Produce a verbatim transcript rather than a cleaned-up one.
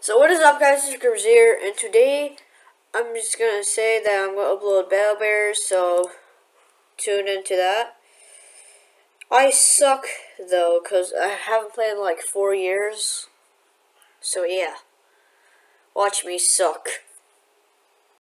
So what is up, guys? This is Grims here, and today I'm just gonna say that I'm gonna upload Battle Bears, so tune into that. I suck though, cause I haven't played in like four years. So yeah, watch me suck.